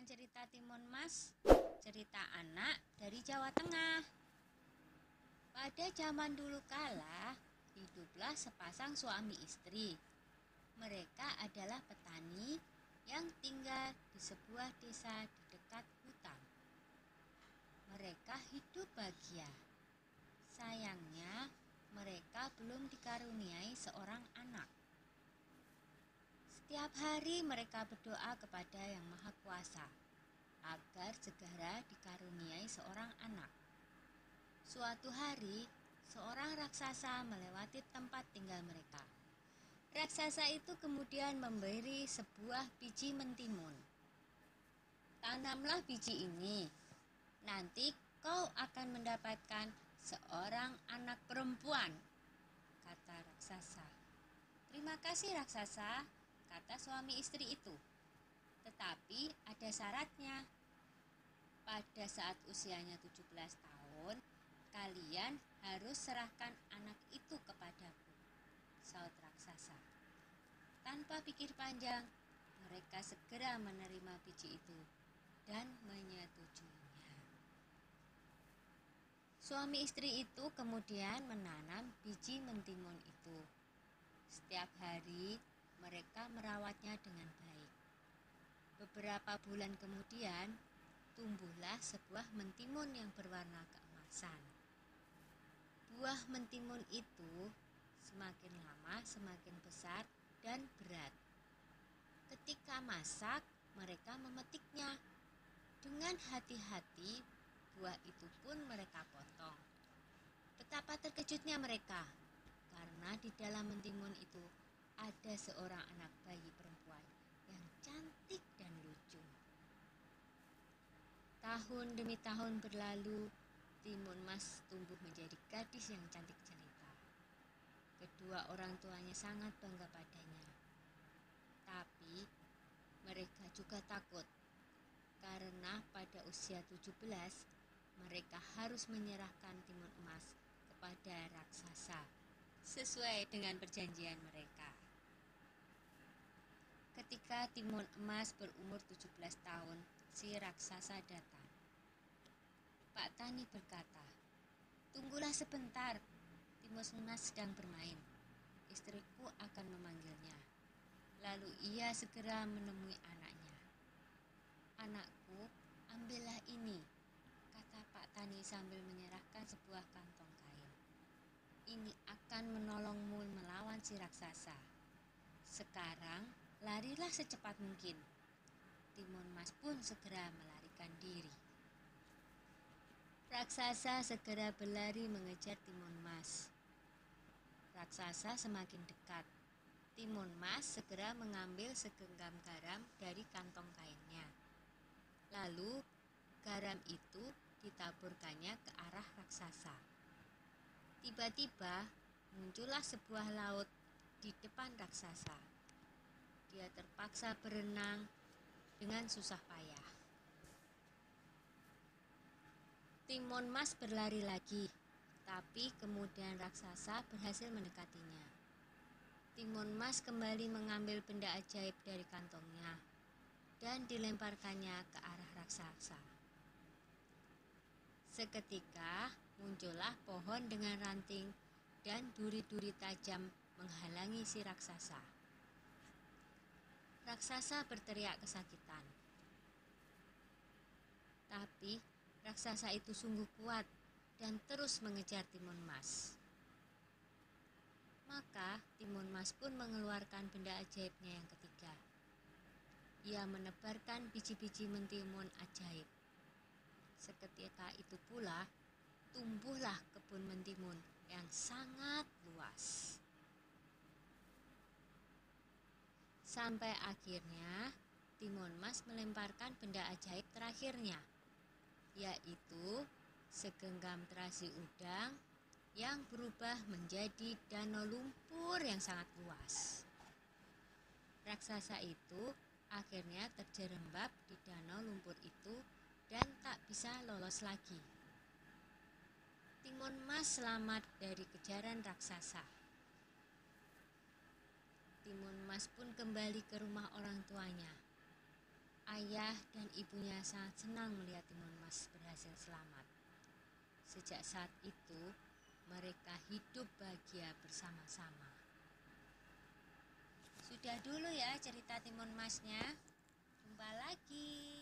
cerita Timun Mas, cerita anak dari Jawa Tengah. Pada zaman dulu kala, hiduplah sepasang suami istri. Mereka adalah petani yang tinggal di sebuah desa di dekat hutan. Mereka hidup bahagia. Sayangnya, mereka belum dikaruniai seorang anak. Setiap hari mereka berdoa kepada Yang Maha Kuasa agar segera dikaruniai seorang anak. Suatu hari, seorang raksasa melewati tempat tinggal mereka. Raksasa itu kemudian memberi sebuah biji mentimun. Tanamlah biji ini, nanti kau akan mendapatkan seorang anak perempuan, kata raksasa. Terima kasih raksasa, kata suami istri itu. Tetapi ada syaratnya. Pada saat usianya 17 tahun, kalian harus serahkan anak itu kepadaku, saut raksasa. Tanpa pikir panjang, mereka segera menerima biji itu dan menyetujuinya. Suami istri itu kemudian menanam biji mentimun itu. Setiap hari mereka merawatnya dengan baik. Beberapa bulan kemudian, tumbuhlah sebuah mentimun yang berwarna keemasan. Buah mentimun itu semakin lama semakin besar dan berat. Ketika masak, mereka memetiknya. Dengan hati-hati, buah itu pun mereka potong. Betapa terkejutnya mereka, karena di dalam mentimun itu ada seorang anak bayi perempuan yang cantik dan lucu. Tahun demi tahun berlalu, Timun Mas tumbuh menjadi gadis yang cantik jelita. Kedua orang tuanya sangat bangga padanya. Tapi mereka juga takut, karena pada usia 17, mereka harus menyerahkan Timun Emas kepada raksasa, sesuai dengan perjanjian mereka. Ketika Timun Emas berumur 17 tahun, si raksasa datang. Pak Tani berkata, "Tunggulah sebentar, Timun Emas sedang bermain. Istriku akan memanggilnya." Lalu ia segera menemui anaknya. "Anakku, ambillah ini," kata Pak Tani sambil menyerahkan sebuah kantong kain. "Ini akan menolongmu melawan si raksasa. Sekarang larilah secepat mungkin." Timun Mas pun segera melarikan diri. Raksasa segera berlari mengejar Timun Mas. Raksasa semakin dekat. Timun Mas segera mengambil segenggam garam dari kantong kainnya. Lalu garam itu ditaburkannya ke arah raksasa. Tiba-tiba muncullah sebuah laut di depan raksasa. Dia terpaksa berenang dengan susah payah. Timun Mas berlari lagi, tapi kemudian raksasa berhasil mendekatinya. Timun Mas kembali mengambil benda ajaib dari kantongnya dan dilemparkannya ke arah raksasa. Seketika muncullah pohon dengan ranting dan duri-duri tajam menghalangi si raksasa. Raksasa berteriak kesakitan. Tapi raksasa itu sungguh kuat dan terus mengejar Timun Mas. Maka Timun Mas pun mengeluarkan benda ajaibnya yang ketiga. Ia menebarkan biji-biji mentimun ajaib. Seketika itu pula tumbuhlah kebun mentimun yang sangat luas. Sampai akhirnya Timun Mas melemparkan benda ajaib terakhirnya, yaitu segenggam terasi udang yang berubah menjadi danau lumpur yang sangat luas. Raksasa itu akhirnya terjerembab di danau lumpur itu dan tak bisa lolos lagi. Timun Mas selamat dari kejaran raksasa. Timun Mas pun kembali ke rumah orang tuanya. Ayah dan ibunya sangat senang melihat Timun Mas berhasil selamat. Sejak saat itu, mereka hidup bahagia bersama-sama. Sudah dulu ya cerita Timun Masnya. Jumpa lagi.